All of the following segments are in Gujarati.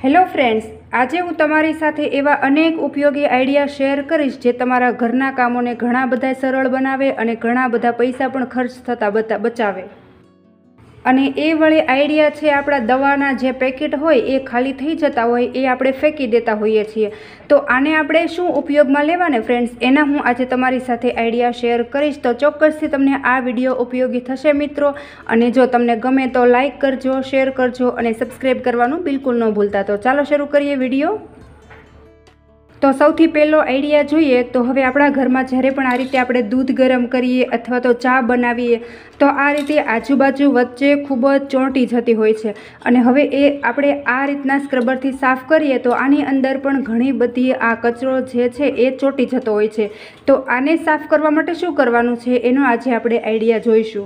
हेलो फ्रेंड्स, आज हूँ तमारी साथे एवा अनेक उपयोगी आइडिया शेर करीश जे तमारा घरना कामोने घणा बधा सरल बनावे अने घणा बधा पैसा पण खर्च थता बचावे। अने ए वळे आइडिया छे आपणा दवाना जे पेकेट होय ए खाली थई जता होय ए आपणे फेंकी देता होईए छीए। तो आने आपणे शुं उपयोगमां लेवाने फ्रेंड्स, एना हूँ आज तमारी साथे आइडिया शेर करीश। तो चोक्कसथी तमने आ विडियो उपयोगी थशे मित्रों। अने जो तमने गमे तो लाइक करजो, शेर करजो अने सब्सक्राइब करवानुं बिल्कुल न भूलता। तो चालो शरू करीए विडियो। तो सौथी पहलो आइडिया जोईए तो हवे आपणा घरमां ज्यारे पण आ रीते आपणे दूध गरम करीए अथवा तो चा बनावीए तो आ रीते आजूबाजू वच्चे खूब ज ચોંટી जती होय छे। अने हवे ए आपणे आ रीतना स्क्रबरथी साफ करीए तो आनी अंदर पण घणी बधी आ कचरो जे छे ए ચોંટી जतो होय छे। तो आने साफ करवा माटे शुं करवानुं छे एनो आजे आपणे आइडिया जोईशुं।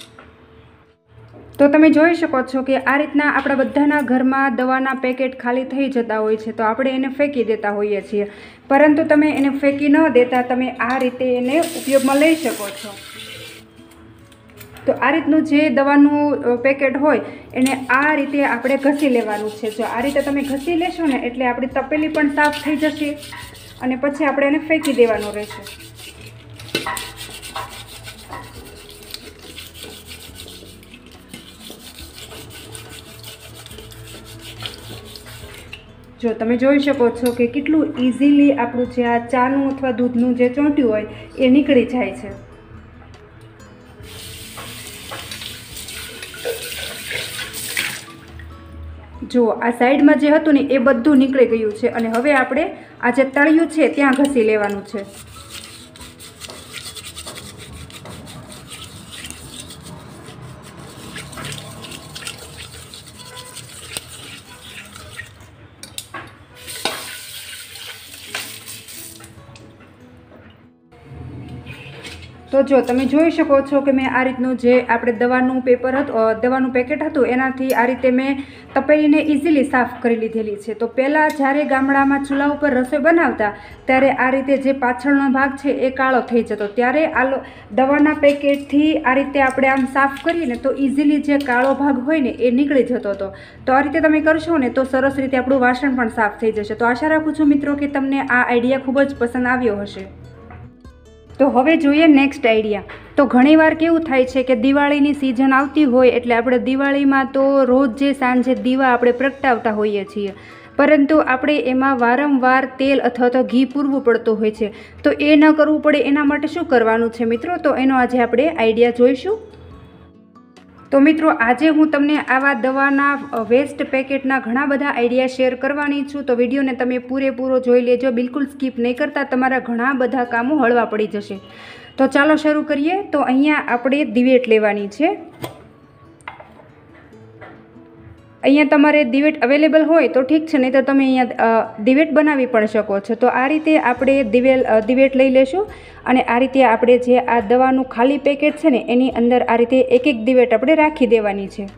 तो तमे जोई शको छो कि आ रीतना आपणा बधाना घरमां दवाना पेकेट खाली थई जता होय छे तो आपणे एने फेंकी देता होईए छीए। परंतु तमे एने फेंकी न देता तमे आ रीते एने उपयोगमां लई शको छो। तो आ रीतनुं जे दवानुं पेकेट होय एने आ रीते आपणे घसी लेवानुं छे। जो आ रीते तमे घसी लेशो ने एटले आपणी तपेली पण साफ थई जशे अने पछी आपणे एने फेंकी देवानुं रहेशे। जो तमे जोई शको छो कि केटलुं इजीली आपणुं जे आ चानुं अथवा दूधनुं जे ચોંટ્યું होय ए નીકળી જાય છે। जो आ साइडमां जे हतुं ने ए बधुं નીકળી गयुं छे अने हवे आपणे आ जे तळिયું छे त्यां घसी लेवानुं छे। तो जो तमे जोई शको छो कि मैं आ रीतनुं जे आपणे दवानुं पेपर दवानुं पेकेट हतुं एनाथी आ रीते मैं तपेलीने इजीली साफ करी लीधेली छे। तो पहेला ज्यारे गामडामां चूला उपर रसोई बनावता त्यारे आ रीते जे पाछळनो भाग छे ए काळो थई जतो, त्यारे आ दवाना पेकेटथी आ रीते आपणे आम साफ करीए ने तो इजीली जे काळो भाग होय ने ए નીકળી जतो हतो। तो आ रीते तमे करशो ने तो सरस रीते आपणुं वासण पण साफ थई जशे। तो आशा राखुं छुं मित्रों कि तमने आ आइडिया खूब ज पसंद आव्यो हशे। तो हवे जोईए नेक्स्ट आइडिया। तो घणीवार केवुं थाय छे कि दिवाळीनी सीजन आवती होय एटले आपणे दिवाळीमां तो रोज जे सांजे दीवा आपणे प्रगटावता होईए छीए, परंतु आपणे एमां वारंवार तेल अथवा तो घी पूरवुं पड़तुं होय छे। तो ए न करवुं पड़े एना माटे शुं करवानुं छे मित्रों, तो एनो आजे आपणे आइडिया जोईशुं। तो मित्रों आजे हूँ तमने आवा दवाना वेस्ट पेकेटना घणा बधा आइडिया शेर करवानी छूँ। तो विडियो ने तमे पूरेपूरो जोई लेजो, बिल्कुल स्कीप नहीं करता, तमारा घणा बधा कामों हळवा पड़ी जशे। तो चालो शरू करीए। तो अहींया आपणे दिवेट लेवानी छे। अहींया तमारे दिवेट अवेलेबल होय तो ठीक छे, नहीं तो तमे अहींया दिवेट बनावी पण शको छो। तो आ रीते आपणे दिवेट लई लेशुं अने आ रीते आपणे जे आ दवानुं खाली पेकेट छे ने एनी अंदर आ रीते एक एक दिवेट आपणे राखी देवानी छे।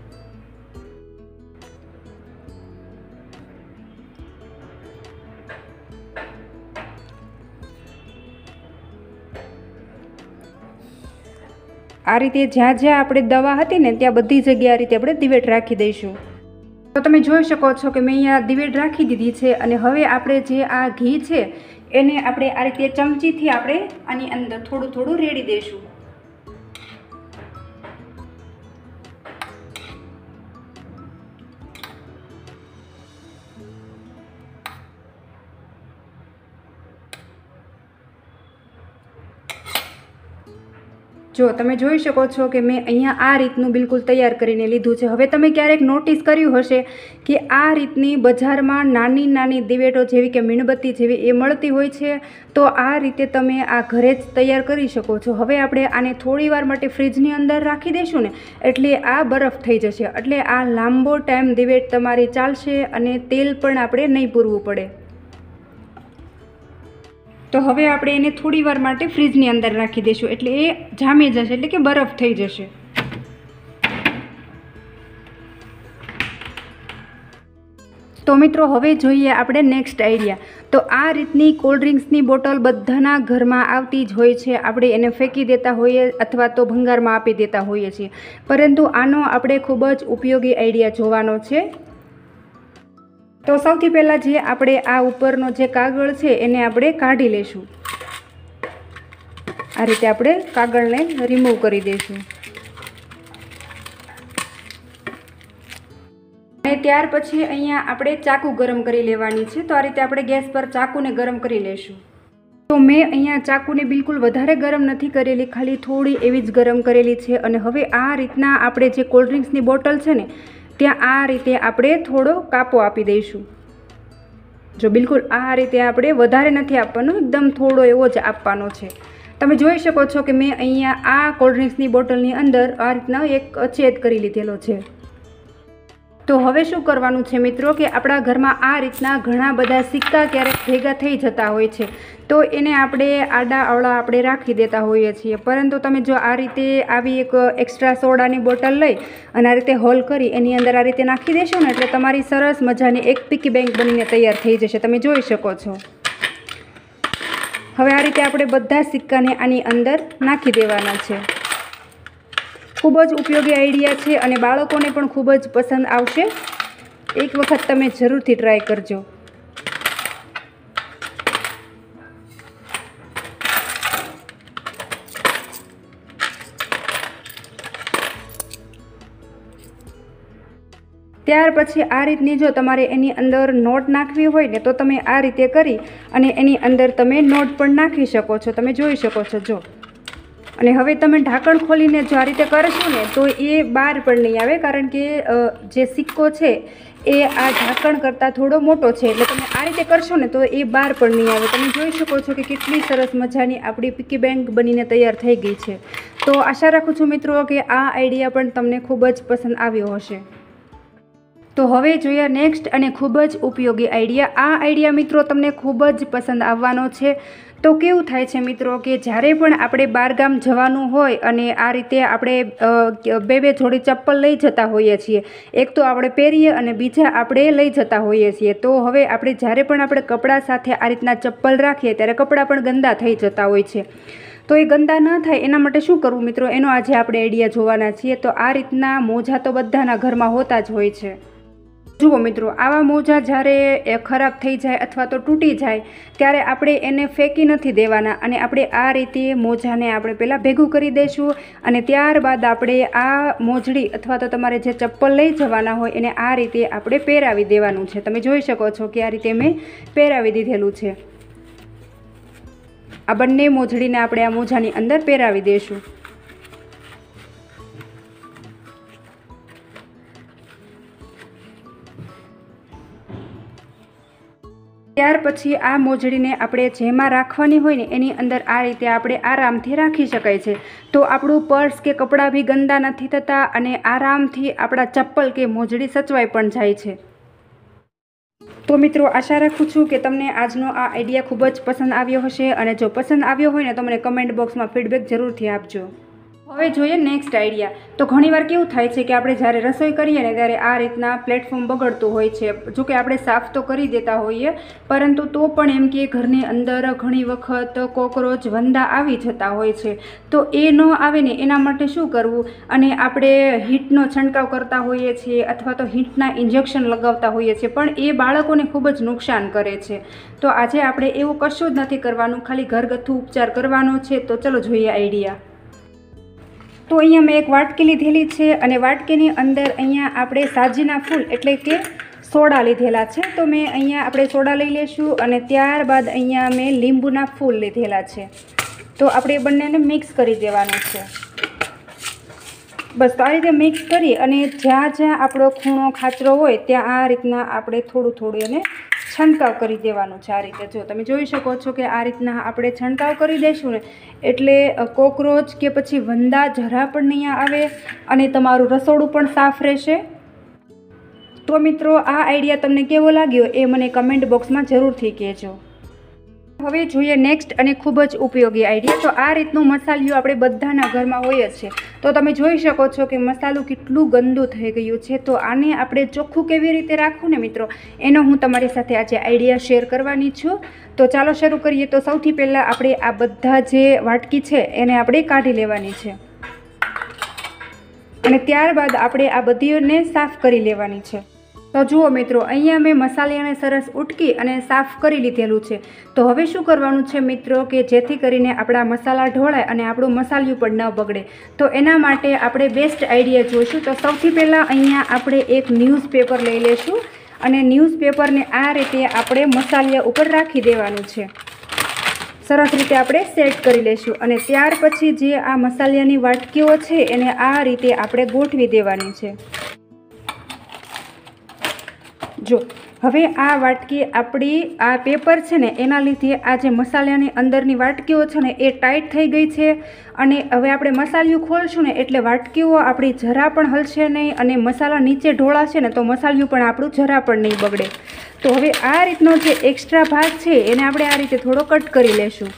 आ रीते ज्यां ज्यां आपणे दवा हती ने त्यां बधी जग्याए आ रीते आपणे दिवेट राखी दईशुं। तो तमे जोई शको छो कि मैं अहींया दिवेट राखी दीधी छे अने हवे आपणे जे आ घी छे एने आपणे आ रीते चमचीथी आपणे आनी अंदर थोडुं थोडुं रेड़ी देशुं। जो तमे जोई शको छो कि मैं अहींया आ रीतनुं बिल्कुल तैयार करीने लीधुं छे। हवे तमे क्यारेक नोटिस कर्युं हशे कि आ रीतनी बजारमां नानी नानी दिवेटो जेवी के मीणबत्ती जेवी ए मळती होय छे। तो आ रीते तमे आ घरे ज तैयार करी शको छो। हवे आपणे आने थोड़ी वार माटे फ्रीजनी अंदर राखी देशुं ने एटले आ बरफ थई जशे, एटले आ लांबो टाइम दिवेट तमारी चालशे अने तेल पण आपणे नहीं पूरवुं पड़े। तो हवे आपणे एने थोड़ी वार माटे फ्रीजनी अंदर राखी देशुं एटले ए जामी जशे, एटले के बरफ थई जशे। तो मित्रों हवे जोईए आपणे नेक्स्ट आइडिया। तो आ रीतनी कोल्ड ड्रिंक्सनी बोटल बधाना घरमां आवती ज होय छे। आपणे एने फेंकी देता होईए अथवा तो भंगारमां आपी देता होईए छीए, परंतु आनो आपणे खूब ज उपयोगी आइडिया जोवानो छे। તો સૌથી પહેલાં જે આપણે આ ઉપરનો જે કાગળ છે એને આપણે કાઢી લઈશું। આ રીતે આપણે કાગળને રિમૂવ કરી દઈશું। અને ત્યાર પછી અહીંયા આપણે ચાકુ ગરમ કરી લેવાની છે। તો આ રીતે આપણે ગેસ પર ચાકુને ગરમ કરી લઈશું। તો મેં અહીંયા ચાકુને બિલકુલ વધારે ગરમ નથી કરેલી, ખાલી થોડી એવી જ ગરમ કરેલી છે। અને હવે આ રીતના આપણે જે કોલ્ડ ડ્રિંક્સની બોટલ છે ને ત્યાં આ રીતે આપણે થોડો કાપો આપી દઈશું। જો બિલકુલ આ રીતે આપણે વધારે નથી આપવાનો, એકદમ થોડો એવો જ આપવાનો છે। તમે જોઈ શકો છો કે મેં અહીંયા આ કોલ્ડ ડ્રિંક્સની બોટલની અંદર આ રીતના એક છેદ કરી લીધેલો છે। તો હવે શું કરવાનું છે મિત્રો કે આપણા ઘરમાં આ રીતના ઘણા બધા સિક્કા ક્યારેક ભેગા થઈ જતા હોય છે, તો એને આપણે આડા અવળા આપણે રાખી દેતા હોઈએ છીએ। પરંતુ તમે જો આ રીતે આવી એક એક્સ્ટ્રા સોડાની બોટલ લઈ અને આ રીતે હોલ કરી એની અંદર આ રીતે નાખી દેશો ને એટલે તમારી સરસ મજાની એક પિકી બેંક બનીને તૈયાર થઈ જશે। તમે જોઈ શકો છો। હવે આ રીતે આપણે બધા સિક્કાને આની અંદર નાખી દેવાના છે। ખૂબ જ ઉપયોગી આઈડિયા છે અને બાળકોને પણ ખૂબ જ પસંદ આવશે। એક વખત તમે જરૂરથી ટ્રાય કરજો। ત્યાર પછી આ રીતની જો તમારે એની અંદર નોટ નાખવી હોય ને તો તમે આ રીતે કરી અને એની અંદર તમે નોટ પણ નાખી શકો છો। તમે જોઈ શકો છો જો। અને હવે તમે ઢાંકણ ખોલીને જો આ રીતે કરશો ને તો એ બહાર પણ નહીં આવે, કારણ કે જે સિક્કો છે એ આ ઢાંકણ કરતાં થોડો મોટો છે, એટલે તમે આ રીતે કરશો ને તો એ બહાર પણ નહીં આવે। તમે જોઈ શકો છો કે કેટલી સરસ મજાની આપણી પિકી બેંક બનીને તૈયાર થઈ ગઈ છે। તો આશા રાખું છું મિત્રો કે આ આઈડિયા પણ તમને ખૂબ જ પસંદ આવ્યો હશે। તો હવે જોઈએ નેક્સ્ટ અને ખૂબ જ ઉપયોગી આઈડિયા। આ આઈડિયા મિત્રો તમને ખૂબ જ પસંદ આવવાનો છે। તો કેવું થાય છે મિત્રો કે જ્યારે પણ આપણે બહારગામ જવાનું હોય અને આ રીતે આપણે બે જોડી ચપ્પલ લઈ જતા હોઈએ છીએ, એક તો આપણે પહેરીએ અને બીજા આપણે લઈ જતા હોઈએ છીએ। તો હવે આપણે જ્યારે પણ આપણે કપડાં સાથે આ રીતના ચપ્પલ રાખીએ ત્યારે કપડાં પણ ગંદા થઈ જતા હોય છે। તો એ ગંદા ન થાય એના માટે શું કરવું મિત્રો, એનો આજે આપણે આઈડિયા જોવાના છીએ। તો આ રીતના મોજા તો બધાના ઘરમાં હોતા જ હોય છે। જુઓ મિત્રો, આવા મોજા જ્યારે ખરાબ થઈ જાય અથવા તો તૂટી જાય ત્યારે આપણે એને ફેંકી નથી દેવાના અને આપણે આ રીતે મોજાને આપણે પહેલાં ભેગું કરી દઈશું અને ત્યારબાદ આપણે આ મોજડી અથવા તો તમારે જે ચપ્પલ લઈ જવાના હોય એને આ રીતે આપણે પહેરાવી દેવાનું છે। તમે જોઈ શકો છો કે આ રીતે મેં પહેરાવી દીધેલું છે। આ બંને મોજડીને આપણે આ મોજાની અંદર પહેરાવી દઈશું। ત્યાર પછી આ મોજડીને આપણે જેમાં રાખવાની હોય ને એની અંદર આ રીતે આપણે આરામથી રાખી શકાય છે। તો આપણું પર્સ કે કપડાં બી ગંદા નથી થતા અને આરામથી આપણા ચપ્પલ કે મોજડી સચવાઈ પણ જાય છે। તો મિત્રો આશા રાખું છું કે તમને આજનો આ આઈડિયા ખૂબ જ પસંદ આવ્યો હશે અને જો પસંદ આવ્યો હોય ને તો મને કમેન્ટ બોક્સમાં ફીડબેક જરૂરથી આપજો। હવે જોઈએ નેક્સ્ટ આઈડિયા। તો ઘણીવાર કેવું થાય છે કે આપણે જ્યારે રસોઈ કરીએ ને ત્યારે આ રીતના પ્લેટફોર્મ બગડતું હોય છે। જો કે આપણે સાફ તો કરી દેતા હોઈએ પરંતુ તો પણ એમ કે ઘરની અંદર ઘણી વખત કોકરોચ વંદા આવી જતા હોય છે। તો એ ન આવે ને એના માટે શું કરવું, અને આપણે હીટનો છંટકાવ કરતા હોઈએ છીએ અથવા તો હીટના ઇન્જેક્શન લગાવતા હોઈએ છીએ પણ એ બાળકોને ખૂબ જ નુકસાન કરે છે। તો આજે આપણે એવું કશું જ નથી કરવાનું, ખાલી ઘરગથ્થુ ઉપચાર કરવાનો છે। તો ચલો જોઈએ આઈડિયા। તો અહીંયા મેં એક વાટકી લીધેલી છે અને વાટકીની અંદર અહીંયા આપણે સાજીના ફૂલ એટલે કે સોડા લીધેલા છે। તો મેં અહીંયા આપણે સોડા લઈ લઈશું અને ત્યારબાદ અહીંયા મેં લીંબુના ફૂલ લીધેલા છે। તો આપણે બંનેને મિક્સ કરી દેવાનું છે। બસ તો આ રીતે મિક્સ કરી અને જ્યાં જ્યાં આપણો ખૂણો ખાચરો હોય ત્યાં આ રીતના આપણે થોડું થોડું એને છંટકાવ કરી દેવાનું છે। આ રીતે જો તમે જોઈ શકો છો કે આ રીતના આપણે છંટકાવ કરી દઈશું ને એટલે કોકરોચ કે પછી વંદા જરા પણ નહીં આવે અને તમારું રસોડું પણ સાફ રહેશે। તો મિત્રો આ આઈડિયા તમને કેવો લાગ્યો એ મને કમેન્ટ બોક્સમાં જરૂરથી કહેજો। હવે જોઈએ નેક્સ્ટ અને ખૂબ જ ઉપયોગી આઈડિયા। તો આ રીતનું મસાલિયું આપણે બધાના ઘરમાં હોય જ છે। તો તમે જોઈ શકો છો કે મસાલું કેટલું ગંદુ થઈ ગયું છે। તો આને આપણે ચોખ્ખું કેવી રીતે રાખવું ને મિત્રો, એનો હું તમારી સાથે આજે આઈડિયા શેર કરવાની છું। તો ચાલો શરૂ કરીએ। તો સૌથી પહેલાં આપણે આ બધા જે વાટકી છે એને આપણે કાઢી લેવાની છે અને ત્યારબાદ આપણે આ બધીને સાફ કરી લેવાની છે। તો જુઓ મિત્રો, અહીંયા મેં મસાલાને સરસ ઉટકી અને સાફ કરી લીધેલું છે। તો હવે શું કરવાનું છે મિત્રો કે જેથી કરીને આપણા મસાલા ઢોળાય અને આપણું મસાલિયું પણ ન બગડે। તો એના માટે આપણે બેસ્ટ આઈડિયા જોઈશું। તો સૌથી પહેલાં અહીંયા આપણે એક ન્યૂઝપેપર લઈ લઈશું અને ન્યૂઝપેપરને આ રીતે આપણે મસાલિયા ઉપર રાખી દેવાનું છે। સરસ રીતે આપણે સેટ કરી લઈશું અને ત્યાર પછી જે આ મસાલિયાની વાટકીઓ છે એને આ રીતે આપણે ગોઠવી દેવાની છે। જો હવે આ વાટકી આપણી આ પેપર છે ને એના લીધે આ જે મસાલાની અંદરની વાટકીઓ છે ને એ ટાઈટ થઈ ગઈ છે અને હવે આપણે મસાલિયું ખોલશું ને એટલે વાટકીઓ આપણી જરા પણ હલશે નહીં અને મસાલા નીચે ઢોળાશે ને તો મસાલિયું પણ આપણું જરા પણ નહીં બગડે। તો હવે આ રીતનો જે એક્સ્ટ્રા ભાગ છે એને આપણે આ રીતે થોડો કટ કરી લેશું।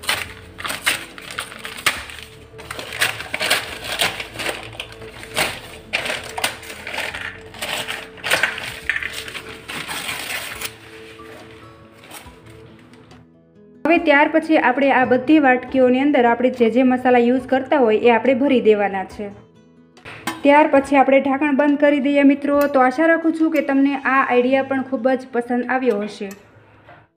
હવે ત્યાર પછી આપણે આ બધી વાટકીઓની અંદર આપણે જે મસાલા યુઝ કરતા હોય એ આપણે ભરી દેવાના છે। ત્યાર પછી આપણે ઢાંકણ બંધ કરી દઈએ મિત્રો। તો આશા રાખું છું કે તમને આ આઈડિયા પણ ખૂબ જ પસંદ આવ્યો હશે।